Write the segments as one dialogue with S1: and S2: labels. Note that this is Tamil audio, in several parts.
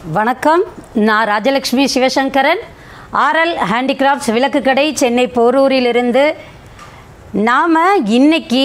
S1: வணக்கம். நான் ராஜலக்ஷ்மி சிவசங்கரன், ஆர்எல் ஹேண்டிகிராஃப்ட்ஸ் விளக்கு கடை, சென்னை போரூரிலிருந்து. நாம் இன்னைக்கு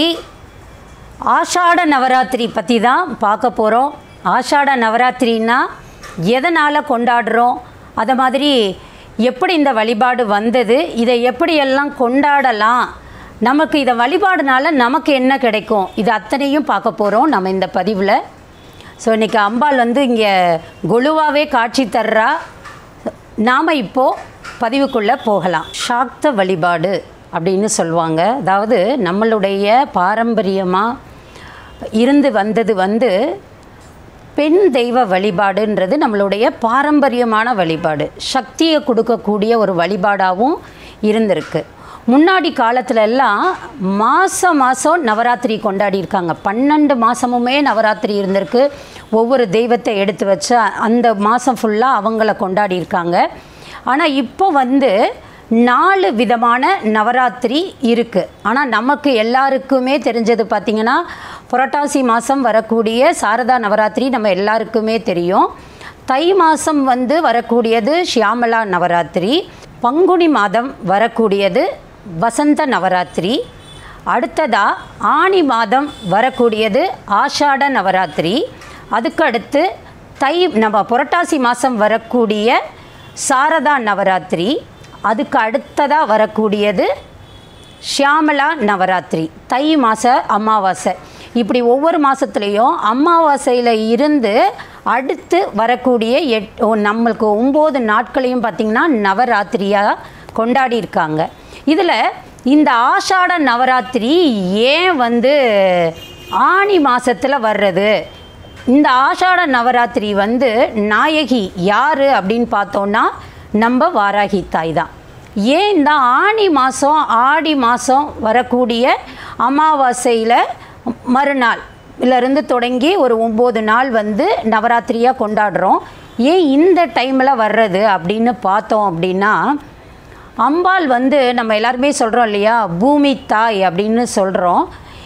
S1: ஆஷாட நவராத்திரி பற்றி தான் பார்க்க போகிறோம். ஆஷாட நவராத்திரின்னா எதனால் கொண்டாடுறோம், அதை மாதிரி எப்படி இந்த வழிபாடு வந்தது, இதை எப்படியெல்லாம் கொண்டாடலாம், நமக்கு இதை வழிபாடுனால நமக்கு என்ன கிடைக்கும், இது அத்தனையும் பார்க்க போகிறோம் நம்ம இந்த பதிவில். ஸோ இன்றைக்கி அம்பாள் இங்கே கொலுவாகவே காட்சி தர்றா. நாம் இப்போது பதிவுக்குள்ளே போகலாம். சாக்த வழிபாடு அப்படின்னு சொல்லுவாங்க. அதாவது நம்மளுடைய பாரம்பரியமாக இருந்து வந்தது பெண் தெய்வ வழிபாடுன்றது நம்மளுடைய பாரம்பரியமான வழிபாடு, சக்தியை கொடுக்கக்கூடிய ஒரு வழிபாடாகவும் இருந்திருக்கு. முன்னாடி காலத்துல எல்லாம் மாதம் நவராத்திரி கொண்டாடி இருக்காங்க. 12 மாதமுமே நவராத்திரி இருந்திருக்கு. ஒவ்வொரு தெய்வத்தை எடுத்து வச்சு அந்த மாதம் ஃபுல்லாக அவங்கள கொண்டாடி இருக்காங்க. ஆனால் இப்போ 4 விதமான நவராத்திரி இருக்குது. ஆனால் நமக்கு எல்லாருக்குமே தெரிஞ்சது பார்த்திங்கன்னா புரட்டாசி மாதம் வரக்கூடிய சாரதா நவராத்திரி நம்ம எல்லாருக்குமே தெரியும். தை மாதம் வரக்கூடியது ஷியாமலா நவராத்திரி. பங்குனி மாதம் வரக்கூடியது வசந்த நவராத்திரி. அடுத்ததாக ஆனி மாதம் வரக்கூடியது ஆஷாட நவராத்திரி. அதுக்கு அடுத்து நம்ம புரட்டாசி மாதம் வரக்கூடிய சாரதா நவராத்திரி. அதுக்கு அடுத்ததாக வரக்கூடியது ஷியாமலா நவராத்திரி, தை மாத அமாவாசை. இப்படி ஒவ்வொரு மாதத்துலேயும் அமாவாசையில் இருந்து அடுத்து வரக்கூடிய நம்மளுக்கு 9 நாட்களையும் பார்த்திங்கன்னா நவராத்திரியாக கொண்டாடி இருக்காங்க. இதில் இந்த ஆஷாட நவராத்திரி ஏன் ஆனி மாதத்தில் வர்றது? இந்த ஆஷாட நவராத்திரி நாயகி யார் அப்படின்னு பார்த்தோன்னா நம்ம வாராகி தாய் தான். ஏன் இந்த ஆனி மாதம் ஆடி மாதம் வரக்கூடிய அமாவாசையில் மறுநாள் இருந்து தொடங்கி ஒரு 9 நாள் நவராத்திரியாக கொண்டாடுறோம். ஏன் இந்த டைமில் வர்றது அப்படின்னு பார்த்தோம் அப்படின்னா, அம்பாள் நம்ம எல்லாருமே சொல்கிறோம் இல்லையா, பூமி தாய் அப்படின்னு சொல்கிறோம்.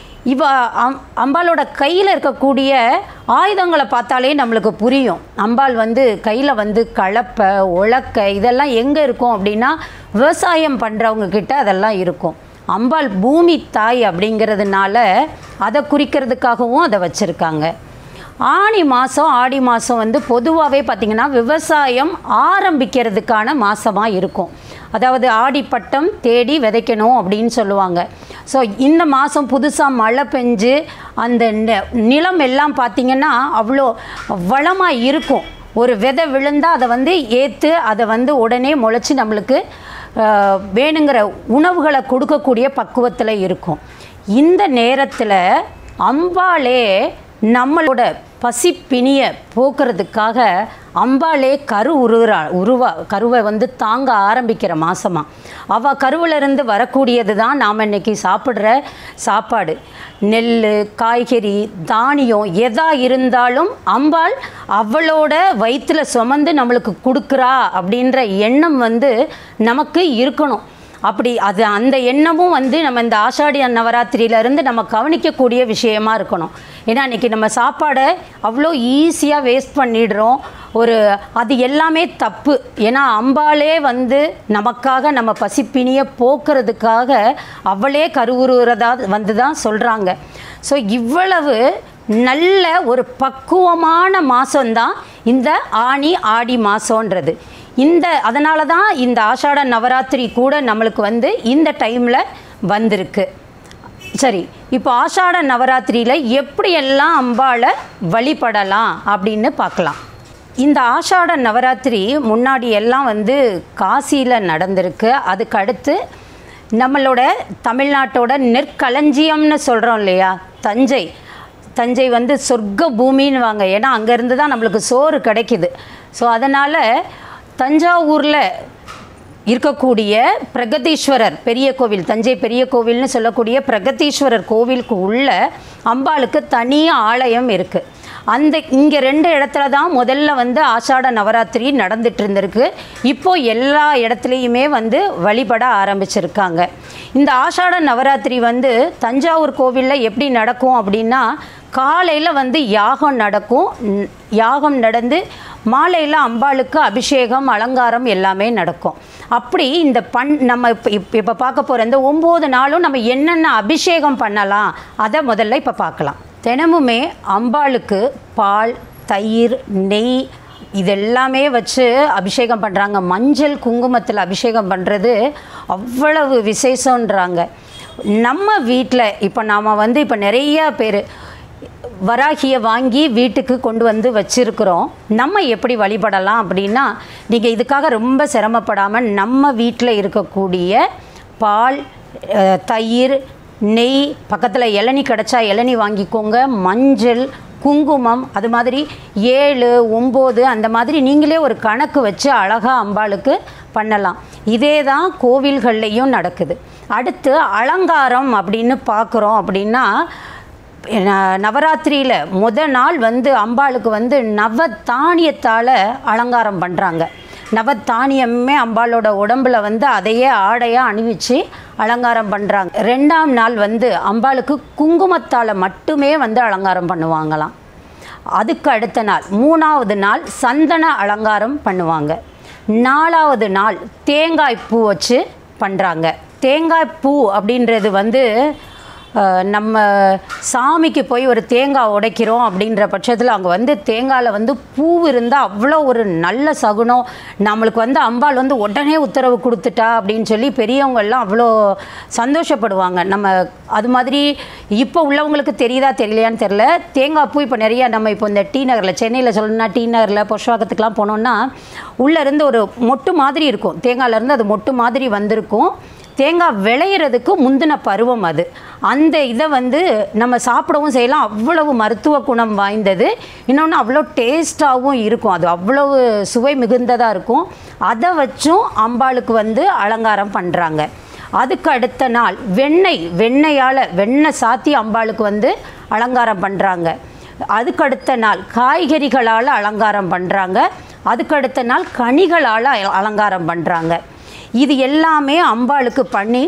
S1: அம்பாளோட கையில் இருக்கக்கூடிய ஆயுதங்களை பார்த்தாலே நம்மளுக்கு புரியும். அம்பாள் கையில் கலப்பை, உலக்கை இதெல்லாம் எங்கே இருக்கும் அப்படின்னா விவசாயம் பண்ணுறவங்க கிட்ட அதெல்லாம் இருக்கும். அம்பாள் பூமி தாய் அப்படிங்கிறதுனால அதை குறிக்கிறதுக்காகவும் அதை வச்சுருக்காங்க. ஆனி மாதம் ஆடி மாதம் பொதுவாகவே பார்த்திங்கன்னா விவசாயம் ஆரம்பிக்கிறதுக்கான மாதமாக இருக்கும். அதாவது ஆடிப்பட்டம் தேடி விதைக்கணும் அப்படின்னு சொல்லுவாங்க. ஸோ இந்த மாதம் புதுசாக மழை பெஞ்சு அந்த நிலம் எல்லாம் பார்த்திங்கன்னா அவ்வளோ வளமாக இருக்கும். ஒரு விதை விழுந்தால் அதை ஏற்று அதை உடனே முளைச்சி நம்மளுக்கு வேணுங்கிற உணவுகளை கொடுக்கக்கூடிய பக்குவத்தில் இருக்கும். இந்த நேரத்தில் அம்பாளே நம்மளோட பசிப்பிணியை போக்குறதுக்காக அம்பாளே கருவை தாங்க ஆரம்பிக்கிற மாதமாக அவள் கருவிலிருந்து வரக்கூடியது தான் நாம் இன்றைக்கி சாப்பிட்ற சாப்பாடு. நெல், காய்கறி, தானியம் எதா இருந்தாலும் அம்பாள் அவளோட வயிற்றில் சுமந்து நம்மளுக்கு கொடுக்குறா அப்படின்ற எண்ணம் நமக்கு இருக்கணும். அப்படி அந்த எண்ணமும் நம்ம இந்த ஆஷாட நவராத்திரியிலேருந்து நம்ம கவனிக்கக்கூடிய விஷயமா இருக்கணும். ஏன்னா இன்றைக்கி நம்ம சாப்பாடை அவ்வளோ ஈஸியாக வேஸ்ட் பண்ணிடுறோம். அது எல்லாமே தப்பு. ஏன்னா அம்பாளே நமக்காக நம்ம பசிப்பிணியை போக்குறதுக்காக அவளே கருவுறுறதா தான் சொல்கிறாங்க. ஸோ இவ்வளவு நல்ல ஒரு பக்குவமான மாதம்தான் இந்த ஆனி ஆடி மாதன்றது. அதனால தான் இந்த ஆஷாட நவராத்திரி கூட நம்மளுக்கு இந்த டைமில் வந்திருக்கு. சரி, இப்போ ஆஷாட நவராத்திரியில் எப்படியெல்லாம் அம்பாளை வழிபடலாம் அப்படின்னு பார்க்கலாம். இந்த ஆஷாட நவராத்திரி முன்னாடி எல்லாம் காசியில் நடந்திருக்கு. அதுக்கு அடுத்து நம்மளோட தமிழ்நாட்டோட நெற்களஞ்சியம்னு சொல்கிறோம் இல்லையா, தஞ்சை சொர்க்க பூமின்னு வாங்க. ஏன்னா அங்கேருந்து தான் நம்மளுக்கு சோறு கிடைக்கிது. ஸோ அதனால் தஞ்சாவூரில் இருக்கக்கூடிய பிரகதீஸ்வரர் பெரிய கோவில், தஞ்சை பெரிய கோவில்னு சொல்லக்கூடிய பிரகதீஸ்வரர் கோவிலுக்கு உள்ள அம்பாளுக்கு தனி ஆலயம் இருக்குது. இங்கே 2 இடத்துல தான் முதல்ல வந்து ஆஷாட நவராத்திரி நடந்துட்டு இருந்திருக்கு. இப்போது எல்லா இடத்துலையுமே வந்து வழிபட ஆரம்பிச்சிருக்காங்க. இந்த ஆஷாட நவராத்திரி வந்து தஞ்சாவூர் கோவிலில் எப்படி நடக்கும் அப்படின்னா, காலையில் வந்து யாகம் நடக்கும். யாகம் நடந்து மாலையில் அம்பாளுக்கு அபிஷேகம் அலங்காரம் எல்லாமே நடக்கும். அப்படி இந்த நம்ம இப்போ பார்க்க போகிற இந்த 9 நாளும் நம்ம என்னென்ன அபிஷேகம் பண்ணலாம் அதை முதல்ல இப்போ பார்க்கலாம். தினமுமே அம்பாளுக்கு பால், தயிர், நெய் இதெல்லாமே வச்சு அபிஷேகம் பண்ணுறாங்க. மஞ்சள் குங்குமத்தில் அபிஷேகம் பண்ணுறது அவ்வளவு விசேஷன்றாங்க. நம்ம வீட்டில் இப்போ நாம் வந்து இப்போ நிறையா பேர் வராகியை வாங்கி வீட்டுக்கு கொண்டு வந்து வச்சுருக்கிறோம். நம்ம எப்படி வழிபடலாம் அப்படின்னா, நீங்கள் இதுக்காக ரொம்ப சிரமப்படாமல் நம்ம வீட்டில் இருக்கக்கூடிய பால், தயிர், நெய், பக்கத்தில் இளநீ கிடச்சா இளநீ வாங்கிக்கோங்க, மஞ்சள், குங்குமம், அது மாதிரி 7, 9 அந்த மாதிரி நீங்களே ஒரு கணக்கு வச்சு அழகாக அம்பாளுக்கு பண்ணலாம். இதே தான் கோவில்கள்லேயும் நடக்குது. அடுத்து அலங்காரம் அப்படின்னு பார்க்குறோம் அப்படின்னா, நவராத்திரியில் முதல் நாள் வந்து அம்பாளுக்கு வந்து நவதானியத்தால் அலங்காரம் பண்ணுறாங்க. நவதானியமே அம்பாளோட உடம்பில் வந்து அதையே ஆடையாக அணிவிச்சு அலங்காரம் பண்ணுறாங்க. 2ஆம் நாள் வந்து அம்பாளுக்கு குங்குமத்தால் மட்டுமே வந்து அலங்காரம் பண்ணுவாங்களாம். அதுக்கு அடுத்த நாள் 3ஆவது நாள் சந்தன அலங்காரம் பண்ணுவாங்க. 4ஆவது நாள் தேங்காய் பூ வச்சு பண்ணுறாங்க. தேங்காய் பூ அப்படின்றது வந்து நம்ம சாமிக்கு போய் ஒரு தேங்காய் உடைக்கிறோம் அப்படின்ற பட்சத்தில் அங்கே வந்து தேங்காயில் வந்து பூ இருந்தால் அவ்வளோ ஒரு நல்ல சகுனம். நம்மளுக்கு வந்து அம்பாள் வந்து உடனே உத்தரவு கொடுத்துட்டா அப்படின்னு சொல்லி பெரியவங்கள்லாம் அவ்வளோ சந்தோஷப்படுவாங்க. நம்ம அது மாதிரி இப்போ உள்ளவங்களுக்கு தெரியுதா தெரியலையான்னு தெரில. தேங்காய் பூ இப்போ நிறையா நம்ம இப்போ இந்த டி நகரில், சென்னையில் சொல்லணும்னா டி நகரில் புஷ்வாக்கத்துக்கெலாம் போனோன்னா உள்ளேருந்து ஒரு மொட்டு மாதிரி இருக்கும். தேங்காயிலேருந்து அது மொட்டு மாதிரி வந்திருக்கும். தேங்காய் விளையிறதுக்கு முந்தின பருவம் அது. அந்த இதை வந்து நம்ம சாப்பிடவும் செய்யலாம். அவ்வளவு மருத்துவ குணம் வாய்ந்தது. இன்னொன்று அவ்வளோ டேஸ்ட்டாகவும் இருக்கும். அது அவ்வளவு சுவை மிகுந்ததாக இருக்கும். அதை வச்சும் அம்பாளுக்கு வந்து அலங்காரம் பண்ணுறாங்க. அதுக்கு அடுத்த நாள் வெண்ணெய் சாத்தி அம்பாளுக்கு வந்து அலங்காரம் பண்ணுறாங்க. அதுக்கடுத்த நாள் காய்கறிகளால் அலங்காரம் பண்ணுறாங்க. அதுக்கடுத்த நாள் கனிகளால் அலங்காரம் பண்ணுறாங்க. இது எல்லாமே அம்பாளுக்கு பண்ணி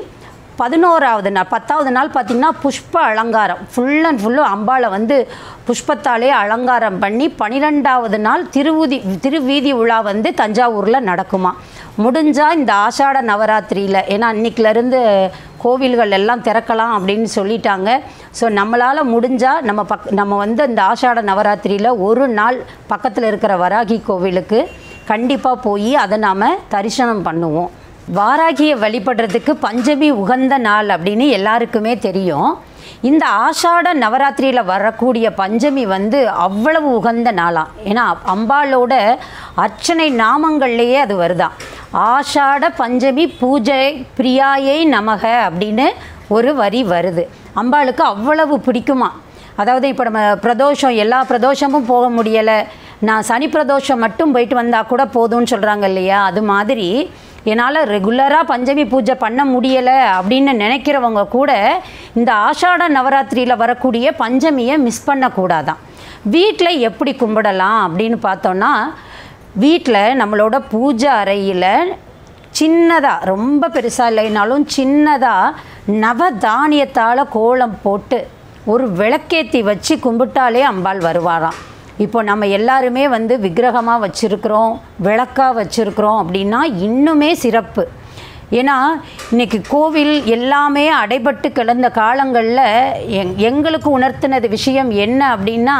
S1: 11ஆவது நாள் 10ஆவது நாள் பார்த்திங்கன்னா புஷ்ப அலங்காரம் ஃபுல் அண்ட் ஃபுல்லு அம்பாளை வந்து புஷ்பத்தாலே அலங்காரம் பண்ணி 12ஆவது நாள் திருவீதி விழா வந்து தஞ்சாவூரில் நடக்குமா. முடிஞ்சால் இந்த ஆஷாட நவராத்திரியில், ஏன்னா அன்றைக்கிலேருந்து கோவில்கள் எல்லாம் திறக்கலாம் அப்படின்னு சொல்லிட்டாங்க. ஸோ நம்மளால் முடிஞ்சால் நம்ம வந்து இந்த ஆஷாட நவராத்திரியில் ஒரு நாள் பக்கத்தில் இருக்கிற வராகி கோவிலுக்கு கண்டிப்பாக போய் அதை நாம் தரிசனம் பண்ணுவோம். வாராகியை வழிபடுறதுக்கு பஞ்சமி உகந்த நாள் அப்படின்னு எல்லாருக்குமே தெரியும். இந்த ஆஷாட நவராத்திரியில் வரக்கூடிய பஞ்சமி வந்து அவ்வளவு உகந்த நாளாம். ஏன்னா அம்பாளோட அர்ச்சனை நாமங்கள்லேயே அது வருதான். ஆஷாட பஞ்சமி பூஜை பிரியாயை நமக அப்படின்னு ஒரு வரி வருது. அம்பாளுக்கு அவ்வளவு பிடிக்குமா. அதாவது இப்போ நம்ம பிரதோஷம், எல்லா பிரதோஷமும் போக முடியலை, நான் சனி பிரதோஷம் மட்டும் போயிட்டு வந்தால் கூட போதும்னு சொல்கிறாங்க இல்லையா. அது மாதிரி என்னால் ரெகுலராக பஞ்சமி பூஜை பண்ண முடியலை அப்படின்னு நினைக்கிறவங்க கூட இந்த ஆஷாட நவராத்திரியில் வரக்கூடிய பஞ்சமியை மிஸ் பண்ணக்கூடாதான். வீட்டில் எப்படி கும்பிடலாம் அப்படின்னு பார்த்தோன்னா, வீட்டில் நம்மளோட பூஜை அறையில் சின்னதாக, ரொம்ப பெருசாக இல்லைனாலும் சின்னதாக நவதானியத்தால் கோலம் போட்டு ஒரு விளக்கேற்றி வச்சு கும்பிட்டாலே அம்பாள் வருவாராம். இப்போ நம்ம எல்லாருமே வந்து விக்கிரகமாக வச்சுருக்கிறோம், விளக்காக வச்சுருக்கிறோம் அப்படின்னா இன்னுமே சிறப்பு. ஏன்னா இன்றைக்கி கோவில் எல்லாமே அடைபட்டு கிடந்த காலங்களில் எங்களுக்கு உணர்த்தினது விஷயம் என்ன அப்படின்னா,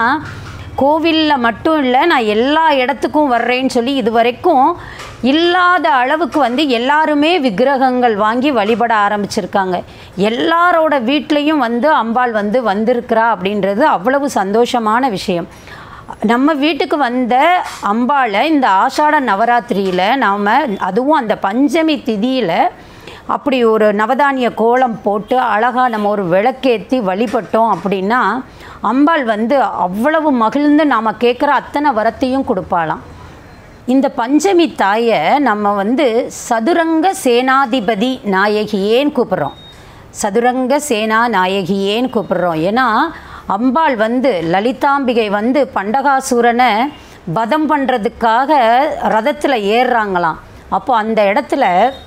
S1: கோவிலில் மட்டும் இல்லை, நான் எல்லா இடத்துக்கும் வர்றேன்னு சொல்லி இது வரைக்கும் இல்லாத அளவுக்கு வந்து எல்லாருமே விக்கிரகங்கள் வாங்கி வழிபட ஆரம்பிச்சிருக்காங்க. எல்லாரோட வீட்லேயும் வந்து அம்பாள் வந்து வந்திருக்கிறா அப்படின்றது அவ்வளவு சந்தோஷமான விஷயம். நம்ம வீட்டுக்கு வந்த அம்பாளை இந்த ஆஷாட நவராத்திரியில் நாம், அதுவும் அந்த பஞ்சமி திதியில் அப்படி ஒரு நவதானிய கோலம் போட்டு அழகாக நம்ம ஒரு விளக்கேற்றி வழிபட்டோம் அப்படின்னா அம்பாள் வந்து அவ்வளவு மகிழ்ந்து நாம் கேட்குற அத்தனை வரத்தையும் கொடுப்பாளாம். இந்த பஞ்சமி தாயை நம்ம வந்து சதுரங்க சேனாதிபதி நாயகியேன்னு கூப்பிட்றோம். சதுரங்க சேனா நாயகியேன்னு கூப்பிட்றோம். ஏன்னா அம்பாள் வந்து லலிதாம்பிகை வந்து பண்டகாசுரனை வதம் பண்ணுறதுக்காக ரதத்தில் ஏறுறாங்களாம். அப்போ அந்த இடத்துல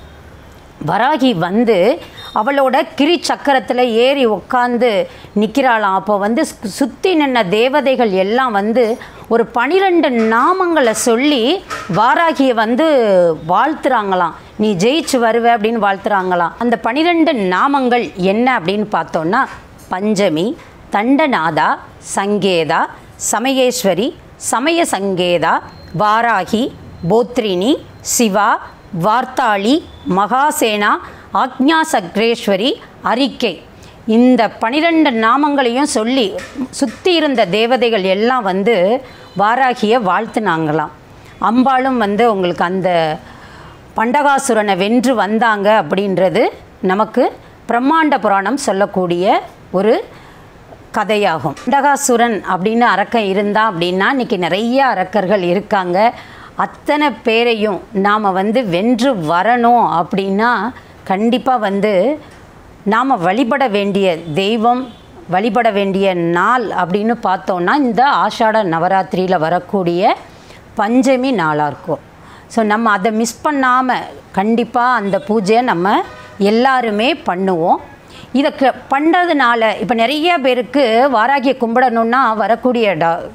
S1: வராகி வந்து அவளோட கிரி சக்கரத்தில் ஏறி உட்காந்து நிற்கிறாளாம். அப்போ வந்து சுற்றி நின்ன தேவதைகள் எல்லாம் வந்து ஒரு 12 நாமங்களை சொல்லி வாராகியை வந்து வாழ்த்துறாங்களாம். நீ ஜெயிச்சு வருவ அப்படின்னு வாழ்த்துறாங்களாம். அந்த 12 நாமங்கள் என்ன அப்படின்னு பார்த்தோன்னா பஞ்சமி, தண்டநாதா, சங்கேதா, சமயேஸ்வரி, சமய சங்கேதா, வாராகி, போத்ரினி, சிவா, வார்த்தாளி, மகாசேனா, ஆக்ஞா சக்ரேஸ்வரி, அரிக்கை. இந்த 12 நாமங்களையும் சொல்லி சுற்றி இருந்த தேவதைகள் எல்லாம் வந்து வாராகியை வாழ்த்துனாங்களாம். அம்பாளும் வந்து உங்களுக்கு அந்த பண்டகாசுரனை வென்று வந்தாங்க அப்படின்றது நமக்கு பிரம்மாண்ட புராணம் சொல்லக்கூடிய ஒரு கதையாகும். பண்டகாசுரன் அப்படின்னு அரக்கன் இருந்தால் அப்படின்னா இன்றைக்கி நிறைய அரக்கர்கள் இருக்காங்க. அத்தனை பேரையும் நாம் வந்து வென்று வரணும் அப்படின்னா கண்டிப்பாக வந்து நாம் வழிபட வேண்டிய தெய்வம், வழிபட வேண்டிய நாள் அப்படின்னு பார்த்தோன்னா இந்த ஆஷாட நவராத்திரியில் வரக்கூடிய பஞ்சமி நாளாக இருக்கும். ஸோ நம்ம அதை மிஸ் பண்ணாமல் கண்டிப்பாக அந்த பூஜையை நம்ம எல்லாருமே பண்ணுவோம். இதை பண்ணுறதுனால இப்போ நிறைய பேருக்கு வாராகியை கும்பிடணுன்னா வரக்கூடிய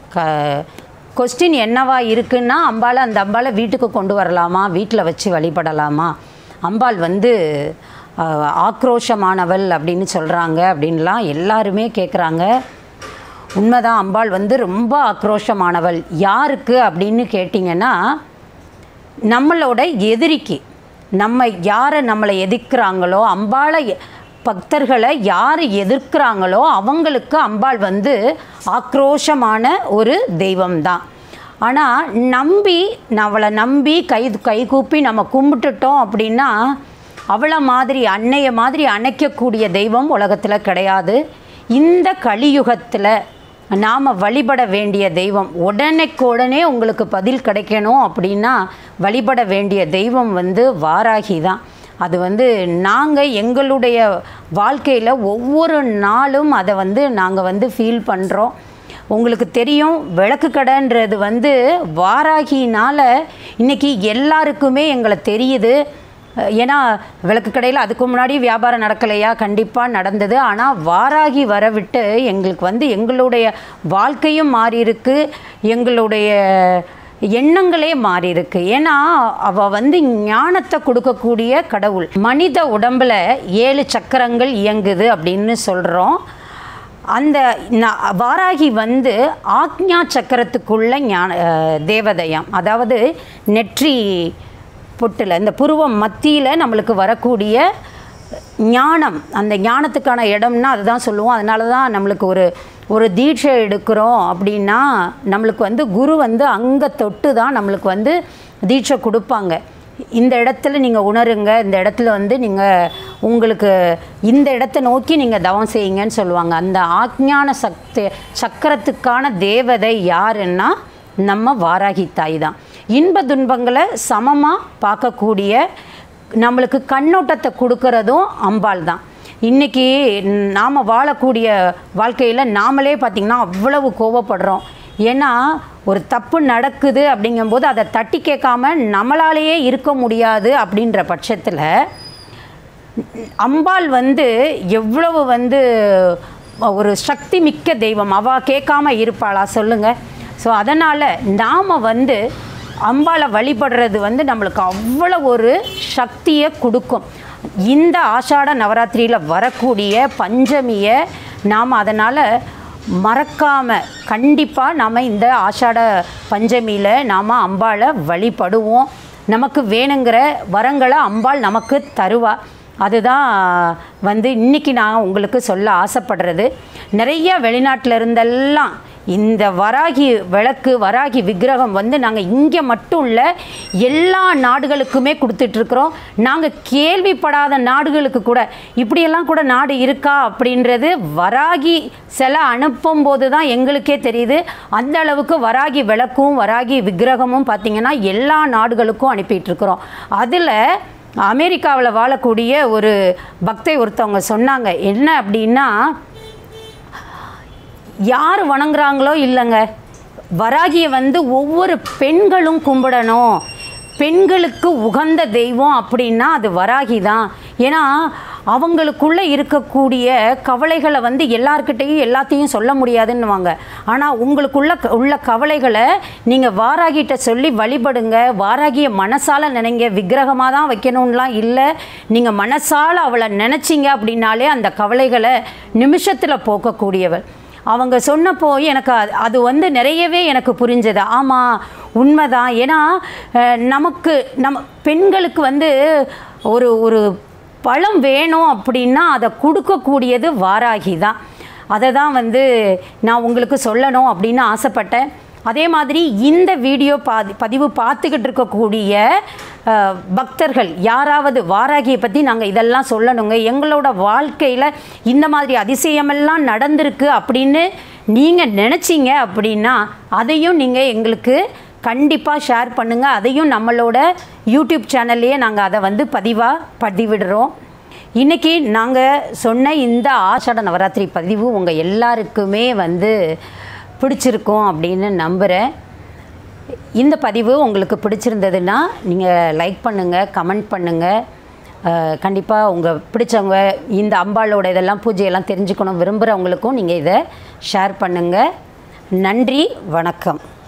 S1: கொஸ்டின் என்னவா இருக்குன்னா, அம்பாளை அந்த அம்பாளை வீட்டுக்கு கொண்டு வரலாமா, வீட்டில் வச்சு வழிபடலாமா, அம்பாள் வந்து ஆக்ரோஷமானவள் அப்படின்னு சொல்கிறாங்க அப்படின்லாம் எல்லாருமே கேட்குறாங்க. உண்மைதான், அம்பாள் வந்து ரொம்ப ஆக்ரோஷமானவள். யாருக்கு அப்படின்னு கேட்டிங்கன்னா, நம்மளோட எதிரிக்கு. நம்ம யாரை நம்மளை எதிர்க்கிறாங்களோ, அம்பாளை பக்தர்களை யார் எதிர்க்கிறாங்களோ அவங்களுக்கு அம்பாள் வந்து ஆக்ரோஷமான ஒரு தெய்வம்தான். ஆனால் அவளை நம்பி கைகூப்பி நம்ம கும்பிட்டுட்டோம் அப்படின்னா அவளை மாதிரி அன்னைய மாதிரி அணைக்கக்கூடிய தெய்வம் உலகத்தில் கிடையாது. இந்த கலியுகத்தில் நாம் வழிபட வேண்டிய தெய்வம், உடனே உங்களுக்கு பதில் கிடைக்கணும் அப்படின்னா வழிபட வேண்டிய தெய்வம் வந்து வாராகி தான். அது வந்து நாங்கள் எங்களுடைய வாழ்க்கையில் ஒவ்வொரு நாளும் அதை வந்து நாங்கள் வந்து ஃபீல் பண்ணுறோம். உங்களுக்கு தெரியும், விளக்கு கடைன்றது வந்து வாராகினால் இன்றைக்கி எல்லாருக்குமே எங்களை தெரியுது. ஏன்னா விளக்கு கடையில் அதுக்கு முன்னாடி வியாபாரம் நடக்கலையா? கண்டிப்பாக நடந்தது. ஆனால் வாராகி வரவிட்டு எங்களுக்கு வந்து எங்களுடைய வாழ்க்கையும் மாறி இருக்கு, எங்களுடைய எண்ணங்களே மாறி இருக்கு. ஏன்னா அவள் வந்து ஞானத்தை கொடுக்கக்கூடிய கடவுள். மனித உடம்பில் 7 சக்கரங்கள் இயங்குது அப்படின்னு சொல்கிறோம். அந்த வாராகி வந்து ஆக்ஞா சக்கரத்துக்குள்ள தேவதையாம். அதாவது நெற்றி பொட்டில் இந்த புருவம் மத்தியில் நம்மளுக்கு வரக்கூடிய ஞானம், அந்த ஞானத்துக்கான இடம்னா அதுதான் சொல்லுவோம். அதனால தான் நம்மளுக்கு ஒரு தீட்சை எடுக்கிறோம் அப்படின்னா நம்மளுக்கு வந்து குரு வந்து அங்கே தொட்டு தான் நம்மளுக்கு வந்து தீட்சை கொடுப்பாங்க. இந்த இடத்துல நீங்கள் உணருங்க, இந்த இடத்துல வந்து நீங்கள் உங்களுக்கு இந்த இடத்த நோக்கி நீங்கள் தவம் செய்யுங்கன்னு சொல்லுவாங்க. அந்த ஆக்ஞான சக்கரத்துக்கான தேவதை யாருன்னா நம்ம வாராகி தாய் தான். இன்ப துன்பங்களை சமமாக பார்க்கக்கூடிய, நம்மளுக்கு கண்ணோட்டத்தை கொடுக்கறதும் அம்பாள் தான். இன்றைக்கி நாம் வாழக்கூடிய வாழ்க்கையில் நாமளே பார்த்திங்கன்னா அவ்வளவு கோபப்படுறோம். ஏன்னா ஒரு தப்பு நடக்குது அப்படிங்கும்போது அதை தட்டி கேட்காம நம்மளாலேயே இருக்க முடியாது. அப்படின்ற பட்சத்தில் அம்பாள் வந்து எவ்வளவு வந்து ஒரு சக்தி மிக்க தெய்வம். அவள் கேட்காம இருப்பாளா சொல்லுங்கள்? ஸோ அதனால் நாம் வந்து அம்பாளை வழிபடுறது வந்து நம்மளுக்கு அவ்வளோ ஒரு சக்தியை கொடுக்கும். இந்த ஆஷாட நவராத்திரியில் வரக்கூடிய பஞ்சமியை நாம் அதனால் மறக்காமல் கண்டிப்பாக நாம் இந்த ஆஷாட பஞ்சமியில் நாம் அம்பாளை வழிபடுவோம். நமக்கு வேணுங்கிற வரங்களை அம்பாள் நமக்கு தருவா. அதுதான் வந்து இன்றைக்கி நான் உங்களுக்கு சொல்ல ஆசைப்படுறது. நிறைய வெளிநாட்டில் இருந்தெல்லாம் இந்த வராகி விளக்கு, வராகி விக்கிரகம் வந்து நாங்கள் இங்கே மட்டும் இல்லை எல்லா நாடுகளுக்குமே கொடுத்துட்ருக்குறோம். நாங்கள் கேள்விப்படாத நாடுகளுக்கு கூட இப்படியெல்லாம் கூட நாடு இருக்கா அப்படின்றது வராகி சிலை அனுப்பும்போது தான் எங்களுக்கே தெரியுது. அந்த அளவுக்கு வராகி விளக்கும் வராகி விக்கிரகமும் பார்த்திங்கன்னா எல்லா நாடுகளுக்கும் அனுப்பிட்டுருக்குறோம். அதில் அமெரிக்காவில் வாழக்கூடிய ஒரு பக்தை ஒருத்தவங்க சொன்னாங்க, என்ன அப்படின்னா, யார் வணங்குறாங்களோ இல்லைங்க, வராகியை வந்து ஒவ்வொரு பெண்களும் கும்பிடணும். பெண்களுக்கு உகந்த தெய்வம் அப்படின்னா அது வராகி தான். ஏன்னா அவங்களுக்குள்ளே இருக்கக்கூடிய கவலைகளை வந்து எல்லார்கிட்டையும் எல்லாத்தையும் சொல்ல முடியாதுன்னுவாங்க. ஆனால் உள்ள கவலைகளை நீங்கள் வாராகிட்ட சொல்லி வழிபடுங்க. வாராகியை மனசால் நினைங்க, விக்கிரகமாக தான் வைக்கணும்லாம் இல்லை. நீங்கள் மனசால் அவளை நினச்சிங்க அப்படின்னாலே அந்த கவலைகளை நிமிஷத்தில் போக்கக்கூடியவள். அவங்க சொன்னப்போ எனக்கு அது வந்து நிறையவே எனக்கு புரிஞ்சது. ஆமாம், உண்மைதான். ஏன்னா நம்ம பெண்களுக்கு வந்து ஒரு பழம் வேணும் அப்படின்னா அதை கொடுக்கக்கூடியது வாராகி தான். அதை தான் வந்து நான் உங்களுக்கு சொல்லணும் அப்படின்னு ஆசைப்பட்டேன். அதே மாதிரி இந்த வீடியோ பதிவு பார்த்துக்கிட்டு இருக்கக்கூடிய பக்தர்கள் யாராவது வாராகியை பற்றி நாங்கள் இதெல்லாம் சொல்லணுங்க, எங்களோட வாழ்க்கையில் இந்த மாதிரி அதிசயமெல்லாம் நடந்திருக்கு அப்படின்னு நீங்கள் நினச்சிங்க அப்படின்னா அதையும் நீங்கள் எங்களுக்கு கண்டிப்பாக ஷேர் பண்ணுங்கள். அதையும் நம்மளோட யூடியூப் சேனல்லையே நாங்கள் அதை வந்து பதிவிடுறோம். இன்றைக்கி நாங்கள் சொன்ன இந்த ஆஷாட நவராத்திரி பதிவு உங்கள் எல்லாருக்குமே வந்து பிடிச்சிருக்கும் அப்படின்னு நம்புகிறேன். இந்த பதிவு உங்களுக்கு பிடிச்சிருந்ததுன்னா நீங்கள் லைக் பண்ணுங்கள், கமெண்ட் பண்ணுங்கள். கண்டிப்பாக உங்கள் பிடிச்சவங்க இந்த அம்பாளோட இதெல்லாம் பூஜையெல்லாம் தெரிஞ்சுக்கணும் விரும்புகிறவங்களுக்கும் நீங்கள் இதை ஷேர் பண்ணுங்கள். நன்றி, வணக்கம்.